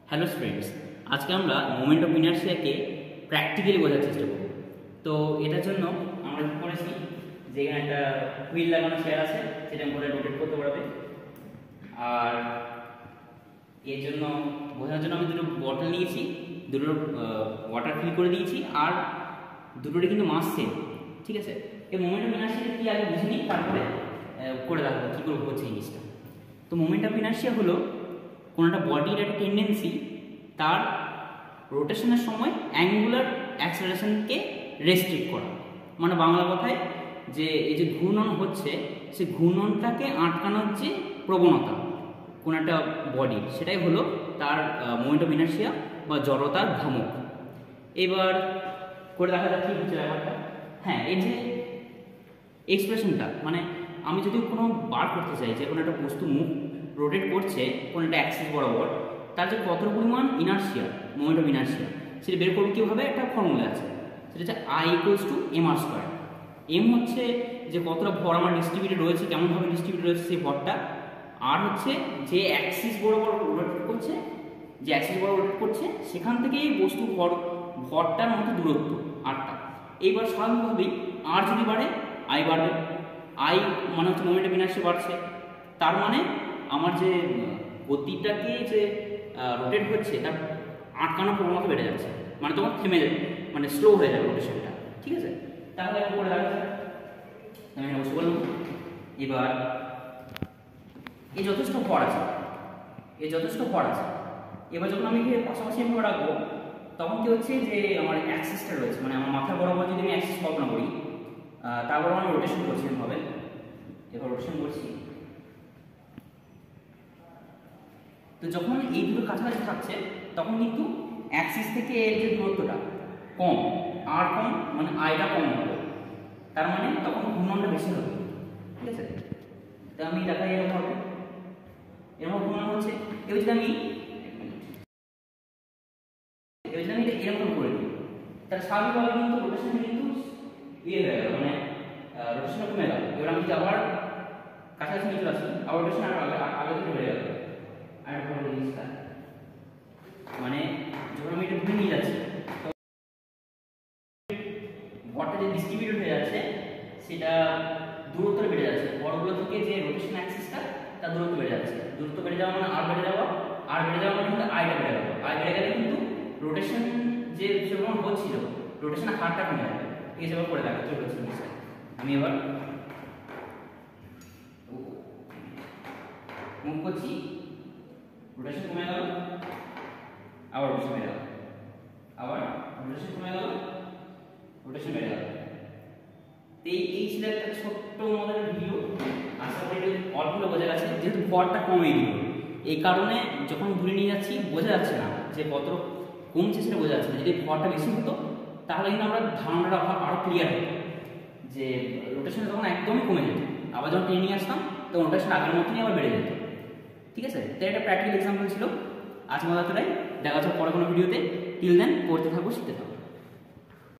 Hello students, আজকে আমরা moment of ইনার্শিয়াকে practically বোঝার চেষ্টা করব। তো এটার জন্য আমরা কি করেছি যে এখানে একটা হুইল লাগানো চেয়ার আছে, সেটা করে রোটেট করতে পারবে। আর এর জন্য বোঝার জন্য আমি দুটো বটল নিয়েছি, দুটো ওয়াটার ফিল করে দিয়েছি, আর দুটোরই কিন্তু মাস সেম। ঠিক আছে, এই মোমেন্ট অফ ইনার্শিয়া কি আগে বুঝে নিই, তারপরে করে দেখাবো কী করে হচ্ছে জিনিসটা। তো মোমেন্ট অফ ইনার্শিয়া হলো কোনো একটা বডির একটা টেন্ডেন্সি তার রোটেশনের সময় অ্যাঙ্গুলার অ্যাক্সেলারেশনকে রেস্ট্রিক্ট করা, মানে বাংলা কথায় যে এই যে ঘূর্ণন হচ্ছে সেই ঘূর্ণনটাকে আটকানোর যে প্রবণতা কোনো একটা বডির, সেটাই হলো তার মোমেন্ট অফ ইনার্শিয়া বা জড়তার ভ্রামক। এবার করে দেখা যাক কি হচ্ছে ব্যাপারটা। হ্যাঁ, এই যে এক্সপ্রেশনটা, মানে আমি যদি কোনো বার করতে চাই যে কোনো একটা বস্তু মুখ রোটেট করছে কোনো একটা অ্যাক্সিস বরাবর, তার যে কত পরিমাণ ইনার্শিয়া, মোমেন্ট অফ ইনার্শিয়া, সেটা বের করবো কীভাবে? একটা ফর্মুলা আছে, সেটা হচ্ছে I=mr²। এম হচ্ছে যে কতটা ভর আমার ডিস্ট্রিবিউটেড রয়েছে, কেমনভাবে ডিস্ট্রিবিউটেড রয়েছে সেই ভরটা, আর হচ্ছে যে অ্যাক্সিস বরাবর রোটেট করছে, যে অ্যাক্সিস বরাবর রোটেট করছে সেখান থেকে এই বস্তু ভরটার মধ্যে দূরত্ব আরটা। এইবার স্বাভাবিকভাবেই আর যদি বাড়ে আই বাড়বে। আই মানে হচ্ছে মোমেন্ট অফ ইনার্শিয়া বাড়ছে, তার মানে আমার যে গতিটাকে যে রোটেট হচ্ছে তার আটকানোর প্রবণতা বেড়ে যাচ্ছে, মানে তোমার থেমে যাবে, মানে স্লো হয়ে যাবে রোটেশনটা। ঠিক আছে, তাহলে আমি করে দেখা যায় আমি এখানে বসে বললাম। এবার এই যথেষ্ট ভর আছে, এবার যখন আমি পাশাপাশি আমি রাখবো তখন কি হচ্ছে যে আমার অ্যাক্সিসটা রয়েছে, মানে আমার মাথার বরাবর যদি আমি অ্যাক্সিস কল্পনা করি, তারপর আমি রোটেশন করছি এভাবে। এবার রোটেশন করছি, তো যখন এই দুটো কাছাকাছি থাকছে তখন কিন্তু অ্যাক্সিস থেকে এর যে দূরত্বটা কম, আর কম মানে আইটা কম হবে, তার মানে তখন ঘূর্ণনটা বেশি হবে। ঠিক আছে, তো আমি দেখাই এরকম হবে, এরকম ঘূর্ণন হচ্ছে। এবার যদি আমি এরকম করে দিই, তাহলে স্বাভাবিকভাবে কিন্তু রোটেশন কিন্তু ইয়ে হয়ে গেল, মানে রোটেশন কমে গেল। এবার আমি যদি আবার কাছাকাছি নিয়ে চলে আসি, আবার রোটেশন আগে থেকে বেড়ে গেল। আর একটা জিনিসটা মানে যখন আমি এটা ঘুরে নিয়ে যাচ্ছি, ভরটা যে ডিস্ট্রিবিউটেড হয়ে যাচ্ছে সেটা দূরত্বটা বেড়ে যাচ্ছে, ভরগুলো থেকে যে রোটেশন অ্যাক্সিসটা তার দূরত্ব বেড়ে যাচ্ছে। দূরত্ব বেড়ে যাওয়া মানে আর বেড়ে যাওয়া, আর বেড়ে যাওয়া মানে কিন্তু আইটা বেড়ে যাবে। আই বেড়ে গেলে কিন্তু রোটেশন যে সেরকম হচ্ছিল, রোটেশন হারটা কমে যাবে। ঠিক আছে, এবার করে দেখা কি হচ্ছে জিনিসটা। আমি এবার মুভ করছি, রোটেশন কমে গেল, আবার রোটেশন বেড়ে গেল, আবার রোটেশন কমে গেল, রোটেশন বেড়ে গেল। এই ছিল একটা ছোট্ট মডেলের ভিডিও। আশা করি অল্প বোঝা গেছে, যেহেতু ভরটা কমে গেল এই কারণে যখন ঘুরে নিয়ে যাচ্ছি বোঝা যাচ্ছে না যে কত কমছে, সেটা বোঝা যাচ্ছে না। যদি ভরটা বেশি হতো তাহলে কিন্তু আমরা ধারণাটা আরও ক্লিয়ার হতো যে রোটেশনটা তখন একদমই কমে যেত, আবার যখন টেনে নিয়ে আসতাম তখন রোটেশন আগের মতনই আবার বেড়ে যেত। ঠিক আছে, তো এটা প্র্যাকটিক্যাল এক্সাম্পল ছিল। আজ মতো এতটাই, দেখা হচ্ছে পরে কোনো ভিডিওতে। টিল দেন পড়তে থাকবো, শিখতে থাকবো।